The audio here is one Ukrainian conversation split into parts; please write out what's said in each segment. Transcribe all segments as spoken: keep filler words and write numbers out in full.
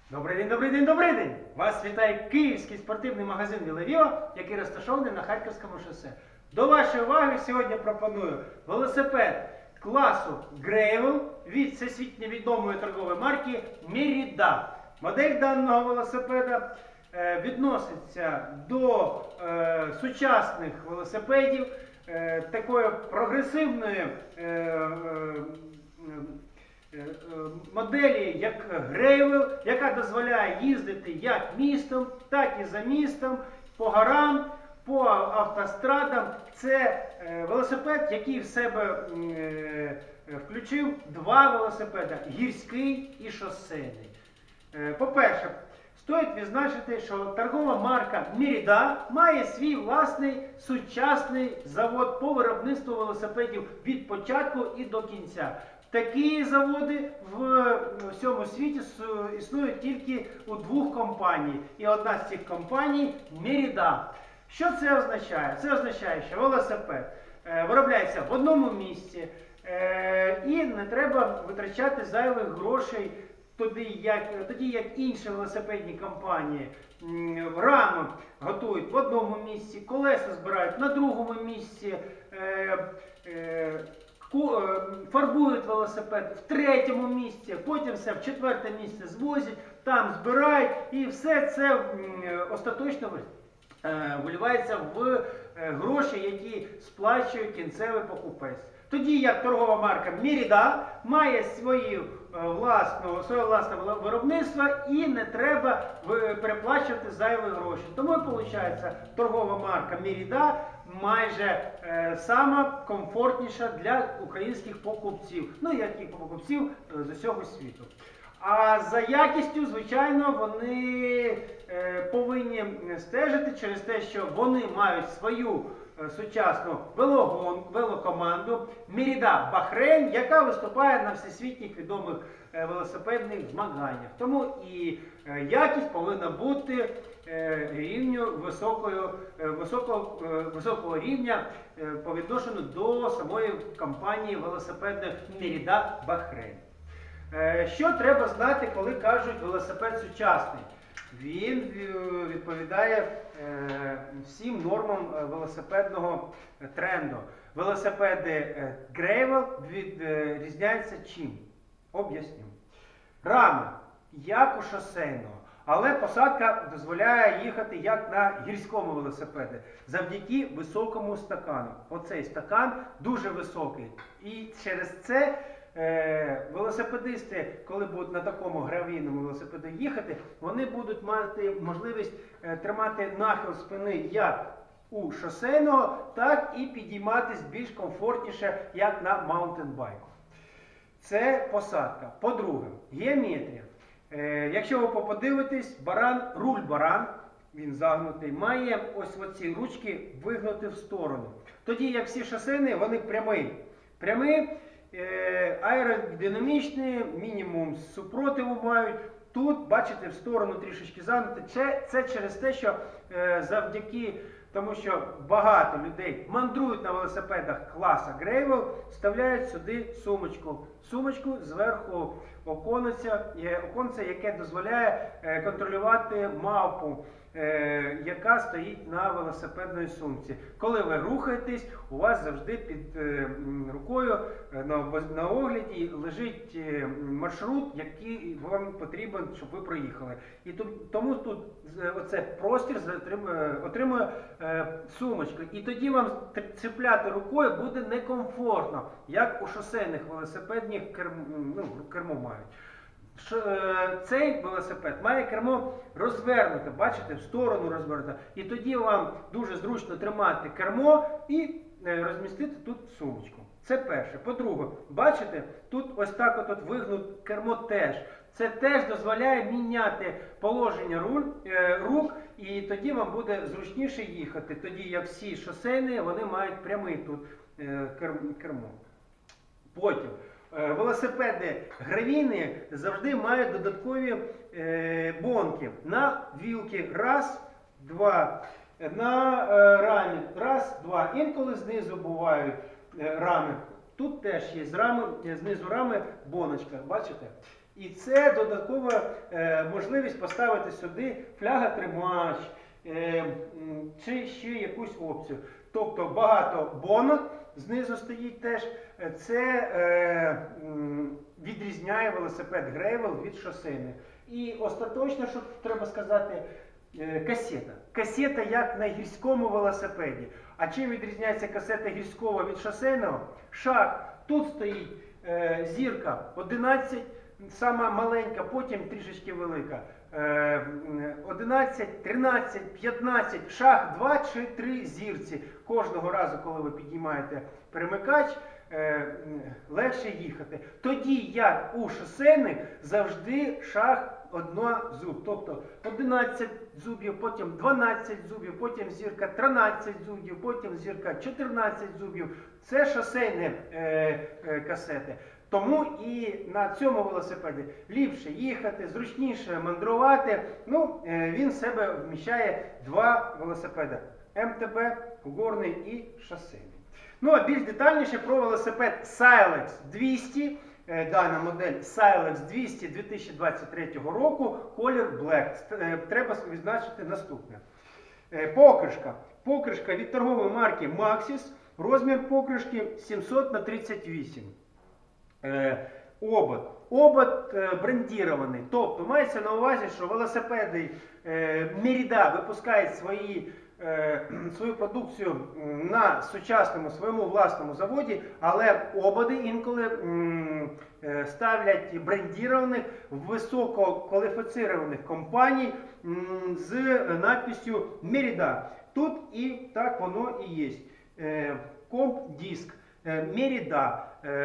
Добрий день, добрий день, добрий день! Вас вітає київський спортивний магазин «Вілавіо», який розташований на Харківському шосе. До вашої уваги сьогодні пропоную велосипед класу Gravel від всесвітньо відомої торгової марки Merida. Модель даного велосипеда е, відноситься до е, сучасних велосипедів, е, такої прогресивної е, е, моделі, як Gravel, яка дозволяє їздити як містом, так і за містом, по горам, по автострадам. Це велосипед, який в себе включив два велосипеди – гірський і шосейний. По-перше, стоїть відзначити, що торгова марка Merida має свій власний сучасний завод по виробництву велосипедів від початку і до кінця. Такі заводи в всьому світі існують тільки у двох компаній. І одна з цих компаній – Merida. Що це означає? Це означає, що велосипед виробляється в одному місці і не треба витрачати зайвих грошей тоді, як, тоді як інші велосипедні компанії. Рами готують в одному місці, колеса збирають на другому місці, фарбують велосипед в третьому місці, потім все в четверте місце звозять, там збирають, і все це остаточно виливається в гроші, які сплачує кінцевий покупець. Тоді як торгова марка Merida має свою власну, своє власне виробництво і не треба переплачувати зайві гроші. Тому і виходить, торгова марка Merida майже е, сама комфортніша для українських покупців, ну як і покупців з усього світу. А за якістю, звичайно, вони е, повинні стежити через те, що вони мають свою е, сучасну велогон, велокоманду Merida Bahrain, яка виступає на всесвітніх відомих е, велосипедних змаганнях. Тому і е, якість повинна бути е, рівню високою, е, високого, е, високого рівня е, по відношенню до самої компанії велосипедних Merida Bahrain. Що треба знати, коли кажуть велосипед сучасний? Він відповідає всім нормам велосипедного тренду. Велосипеди Gravel відрізняються чим? Об'ясню. Рами, як у шосейного, але посадка дозволяє їхати як на гірському велосипеді, завдяки високому стакану. Оцей стакан дуже високий. І через це велосипедисти, коли будуть на такому гравійному велосипеді їхати, вони будуть мати можливість тримати нахил спини як у шосейного, так і підійматись більш комфортніше, як на маунтенбайку. Це посадка. По-друге, геометрія. Якщо ви подивитесь, баран, руль баран, він загнутий, має ось оці ручки вигнути в сторону. Тоді, як всі шосейні, вони прямі. Прямі, аеродинамічні, мінімум супротиву мають. Тут, бачите, в сторону трішечки загнути. Це, це через те, що завдяки тому, що багато людей мандрують на велосипедах класа Gravel, вставляють сюди сумочку. Сумочку зверху оконця, оконце, яке дозволяє контролювати мавпу, яка стоїть на велосипедній сумці. Коли ви рухаєтесь, у вас завжди під рукою на огляді лежить маршрут, який вам потрібен, щоб ви проїхали. І тому тут оце простір отримує сумочка. І тоді вам цепляти рукою буде некомфортно, як у шосейних велосипедних кермо, ну, кермо мають. Цей велосипед має кермо розвернуте, бачите, в сторону розвернуте. І тоді вам дуже зручно тримати кермо і розмістити тут сумочку. Це перше. По-друге, бачите, тут ось так от вигнут кермо теж. Це теж дозволяє міняти положення руль, е, рук, і тоді вам буде зручніше їхати. Тоді як всі шосейні, вони мають прямий тут е, кермо. Потім. Велосипеди гравійні завжди мають додаткові е, бонки на вілки. Раз, два. На е, рамі. Раз, два. Інколи знизу бувають е, рами. Тут теж є з рами, знизу рами боночка. Бачите? І це додаткова е, можливість поставити сюди фляга-тримач е, чи ще якусь опцію. Тобто багато бонок знизу стоїть теж. Це е, відрізняє велосипед Грейвел від шосейних. І остаточно, що треба сказати, е, касета. Касета як на гірському велосипеді. А чим відрізняється касета гірського від шосейного? Шаг. Тут стоїть е, зірка одинадцять, сама маленька, потім трішечки велика. Е, одинадцять, тринадцять, п'ятнадцять, шаг два чи три зірці. Кожного разу, коли ви піднімаєте перемикач, е, легше їхати. Тоді, як у шосейних, завжди шаг одна зуб. Тобто одинадцять зубів, потім дванадцять зубів, потім зірка тринадцять зубів, потім зірка чотирнадцять зубів. Це шосейні е, е, касети. Тому і на цьому велосипеді ліпше їхати, зручніше мандрувати. Ну, е, він в себе вміщає два велосипеди. ем те бе, горний і шосейний. Ну, а більш детальніше про велосипед Silex двісті. Дана модель Silex двісті дві тисячі двадцять третього року, колір Black. Треба відзначити наступне. Покришка. Покришка від торгової марки Maxxis. Розмір покришки сімсот на тридцять вісім. Обод. Обод брендірований. Тобто мається на увазі, що велосипеди Merida випускають свої свою продукцію на сучасному своєму власному заводі, але ободи інколи ставлять брендірованих висококваліфіцірованих компаній з надписью Merida. Тут і так воно і є. Комп-диск Merida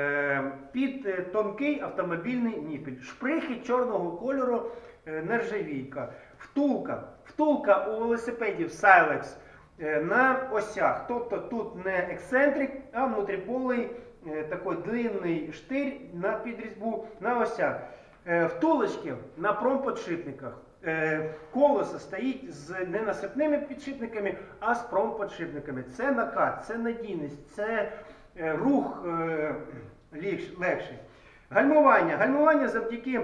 під тонкий автомобільний ніпель. Шприхи чорного кольору, нержавійка. Втулка. Втулка у велосипедів Silex на осях. Тобто тут не ексцентрик, а внутріполий такий длинний штир на підрізьбу на осях. Втулочки на промподшипниках. Колесо стоїть з не насипними підшипниками, а з промподшипниками. Це накат, це надійність, це рух легший. Гальмування. Гальмування завдяки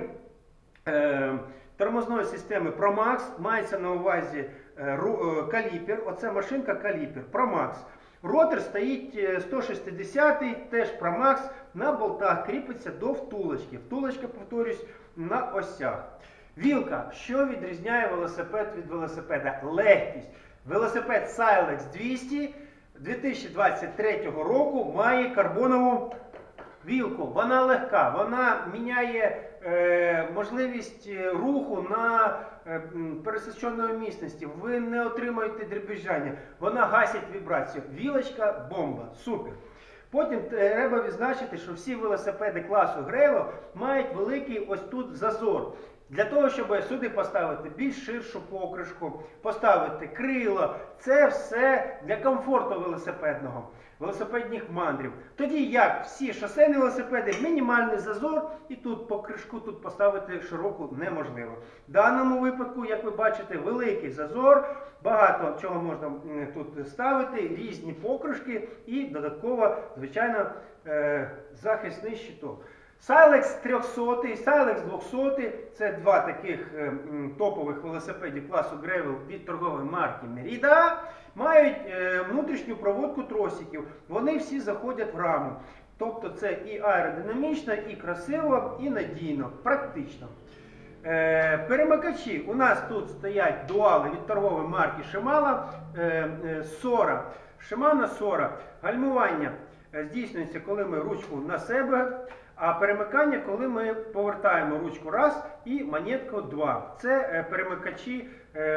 тормозної системи ProMax мається на увазі каліпер. Оце машинка каліпер ProMax. Ротор стоїть сто шістдесят, теж ProMax, на болтах кріпиться до втулочки. Втулочка, повторюсь, на осях. Вілка. Що відрізняє велосипед від велосипеда? Легкість. Велосипед Silex двісті дві тисячі двадцять третього року має карбонову вілку. Вона легка, вона міняє е, можливість руху на е, пересеченої місцевості. Ви не отримаєте дребезжання. Вона гасить вібрацію. Вілочка – бомба. Супер. Потім треба відзначити, що всі велосипеди класу Грейвел мають великий ось тут зазор. Для того, щоб сюди поставити більш ширшу покришку, поставити крило, це все для комфорту велосипедного, велосипедних мандрів. Тоді як всі шосейні велосипеди, мінімальний зазор, і тут покришку тут поставити широку неможливо. В даному випадку, як ви бачите, великий зазор, багато чого можна тут ставити, різні покришки і додатково, звичайно, захисний щиток. Silex триста, Silex двісті – це два таких е, топових велосипедів класу Грейвел від торгової марки Merida. Мають е, внутрішню проводку тросиків. Вони всі заходять в раму. Тобто це і аеродинамічно, і красиво, і надійно, практично. Е, перемикачі. У нас тут стоять дуали від торгової марки Shimano е, е, Sora. Shimano Sora. Гальмування здійснюється, коли ми ручку на себе. А перемикання, коли ми повертаємо ручку раз і монетку два. Це перемикачі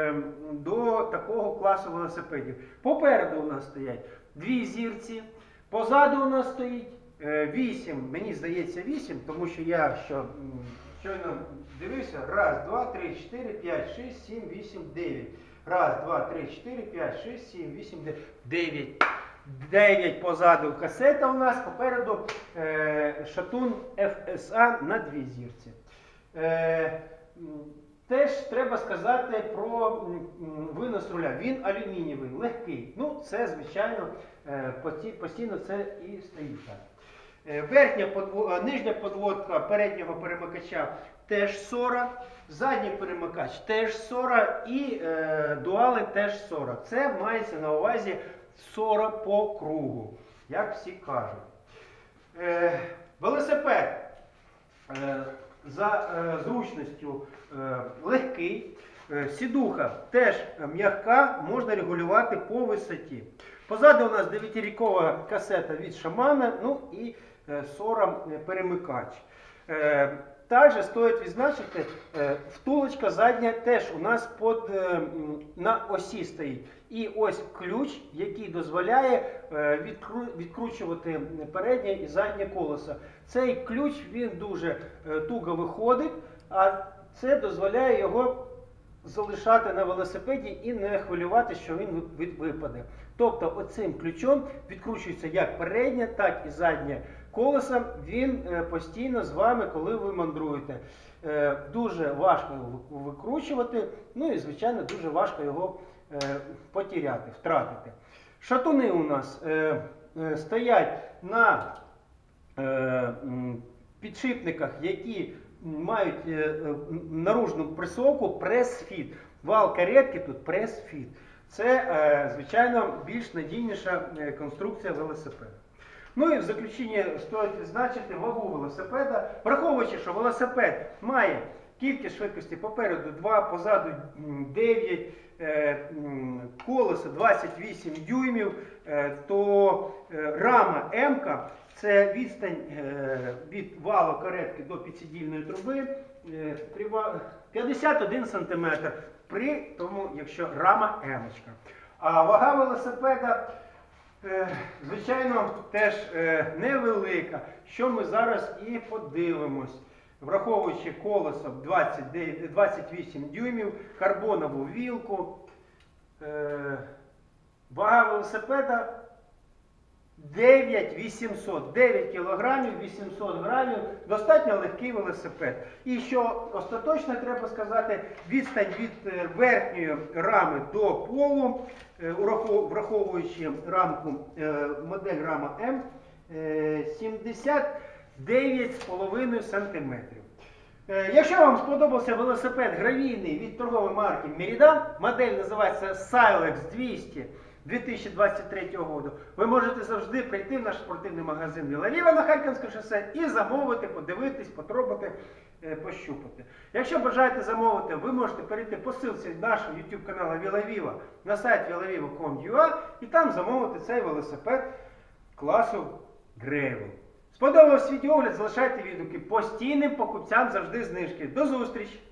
до такого класу велосипедів. Попереду у нас стоять дві зірці, позаду у нас стоїть вісім, мені здається вісім, тому що я що, щойно дивився, раз, два, три, чотири, п'ять, шість, сім, вісім, дев'ять. Раз, два, три, чотири, п'ять, шість, сім, вісім, дев'ять. дев'ять позаду касета у нас, попереду е, шатун еф ес а на дві зірці. Е, теж треба сказати про винос руля. Він алюмінієвий, легкий. Ну, це, звичайно, е, постійно це і стоїть так. Е, верхня подводка, нижня подводка переднього перемикача теж сора, задній перемикач теж сора і е, дуали теж сора. Це мається на увазі сора по кругу, як всі кажуть. Е, велосипед е, за е, зручністю е, легкий, е, сідуха теж м'яка, можна регулювати по висоті. Позаду у нас дев'ятирікова касета від Шамана, ну і е, сора перемикач. Е, також стоїть відзначити, е, втулочка задня теж у нас под, е, на осі стоїть. І ось ключ, який дозволяє е, відкру, відкручувати переднє і заднє колесо. Цей ключ, він дуже е, туго виходить, а це дозволяє його залишати на велосипеді і не хвилювати, що він випаде. Тобто оцим ключом відкручується як переднє, так і заднє колесо. Він постійно з вами, коли ви мандруєте. Дуже важко його викручувати, ну і, звичайно, дуже важко його потеряти, втратити. Шатуни у нас стоять на підшипниках, які мають наружну пресовку прес-фіт. Вал каретки тут прес-фіт. Це, звичайно, більш надійніша конструкція велосипеда. Ну і в заключення стоїть відзначити вагу велосипеда, враховуючи, що велосипед має кількість швидкості попереду два, позаду дев'ять, колесо двадцять вісім дюймів, то рама М-ка, це відстань від валу каретки до підсидільної труби п'ятдесят один сантиметр, при тому, якщо рама М-очка. А вага велосипеда, звичайно, теж невелика, що ми зараз і подивимось. Враховуючи колесо двадцять вісім дюймів, карбонову вілку, вага велосипеда дев'ять вісімсот, дев'ять кілограмів, вісімсот грамів, достатньо легкий велосипед. І що остаточно треба сказати, відстань від верхньої рами до полу, враховуючи рамку, модель рама М, сімдесят дев'ять з половиною сантиметрів. Якщо вам сподобався велосипед гравійний від торгової марки Meridan, модель називається Silex двісті дві тисячі двадцять третього року, ви можете завжди прийти в наш спортивний магазин Віла-Віва на Харківське шосе і замовити, подивитись, потрогати, пощупати. Якщо бажаєте замовити, ви можете перейти по ссылці нашого YouTube каналу Віла-Віва на сайт віла віва крапка ком крапка ю а і там замовити цей велосипед класу Gravel. Сподобався відеоогляд, залишайте відгуки. Постійним покупцям завжди знижки. До зустрічі!